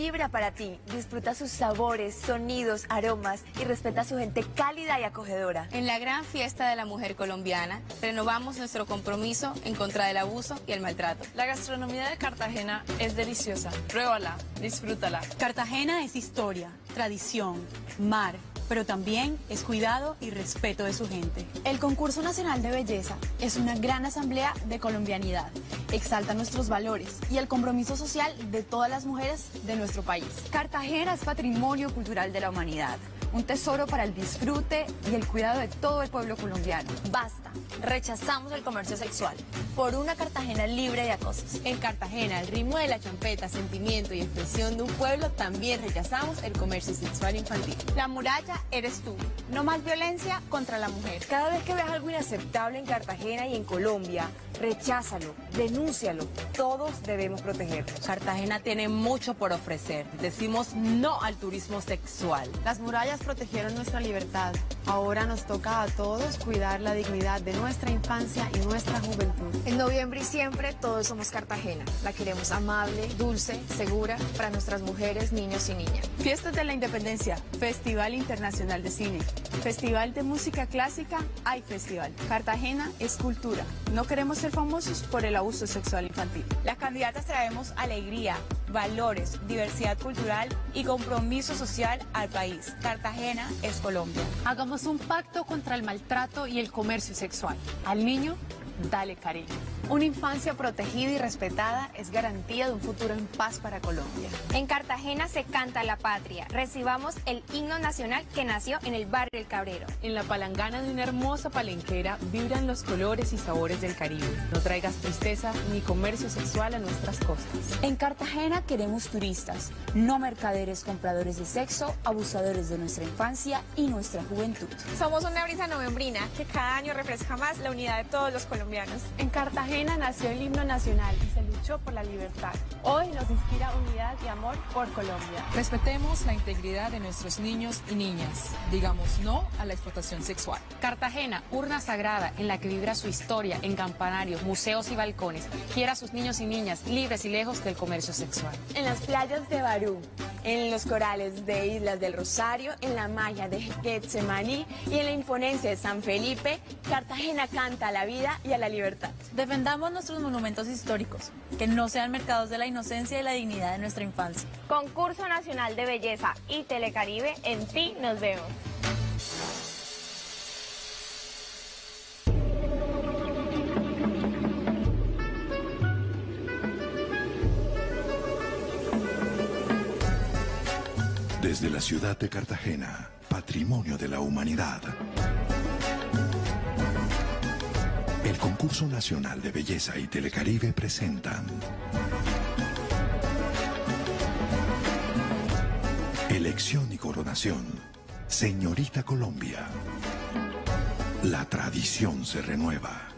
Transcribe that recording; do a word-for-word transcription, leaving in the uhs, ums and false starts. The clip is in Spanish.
vibra para ti, disfruta sus sabores, sonidos, aromas y respeta a su gente cálida y acogedora. En la gran fiesta de la mujer colombiana, renovamos nuestro compromiso en contra del abuso y el maltrato. La gastronomía de Cartagena es deliciosa. Pruébala, disfrútala. Cartagena es historia, tradición, mar, pero también es cuidado y respeto de su gente. El Concurso Nacional de Belleza es una gran asamblea de colombianidad. Exalta nuestros valores y el compromiso social de todas las mujeres de nuestro país. Cartagena es patrimonio cultural de la humanidad, un tesoro para el disfrute y el cuidado de todo el pueblo colombiano. Basta, rechazamos el comercio sexual por una Cartagena libre de acosos. En Cartagena, al ritmo de la champeta, sentimiento y expresión de un pueblo, también rechazamos el comercio sexual infantil. La muralla eres tú. No más violencia contra la mujer. Cada vez que veas algo inaceptable en Cartagena y en Colombia, recházalo, denúncialo. Todos debemos protegernos. Cartagena tiene mucho por ofrecer. Decimos no al turismo sexual. Las murallas protegieron nuestra libertad. Ahora nos toca a todos cuidar la dignidad de nuestra infancia y nuestra juventud. En noviembre y siempre todos somos Cartagena. La queremos amable, dulce, segura para nuestras mujeres, niños y niñas. Fiestas de la Independencia, Festival Internacional de Cine, Festival de Música Clásica, hay festival. Cartagena es cultura. No queremos ser famosos por el abuso sexual infantil. Las candidatas traemos alegría, valores, diversidad cultural y compromiso social al país. Cartagena es Colombia. Hagamos un pacto contra el maltrato y el comercio sexual. Al niño, dale cariño. Una infancia protegida y respetada es garantía de un futuro en paz para Colombia. En Cartagena se canta la patria. Recibamos el himno nacional que nació en el barrio El Cabrero. En la palangana de una hermosa palenquera vibran los colores y sabores del Caribe. No traigas tristeza ni comercio sexual a nuestras costas. En Cartagena queremos turistas, no mercaderes compradores de sexo, abusadores de nuestra infancia y nuestra juventud. Somos una brisa novembrina que cada año refresca más la unidad de todos los colombianos. En Cartagena nació el himno nacional y se luchó por la libertad. Hoy nos inspira unidad y amor por Colombia. Respetemos la integridad de nuestros niños y niñas. Digamos no a la explotación sexual. Cartagena, urna sagrada en la que vibra su historia en campanarios, museos y balcones. Quiera a sus niños y niñas libres y lejos del comercio sexual. En las playas de Barú, en los corales de Islas del Rosario, en la malla de Getsemaní y en la imponencia de San Felipe, Cartagena canta a la vida y a la libertad. Defendamos nuestros monumentos históricos, que no sean mercados de la inocencia y la dignidad de nuestra infancia. Concurso Nacional de Belleza y Telecaribe, en ti nos vemos. Desde la ciudad de Cartagena, patrimonio de la humanidad. El Concurso Nacional de Belleza y Telecaribe presentan Elección y Coronación, Señorita Colombia. La tradición se renueva.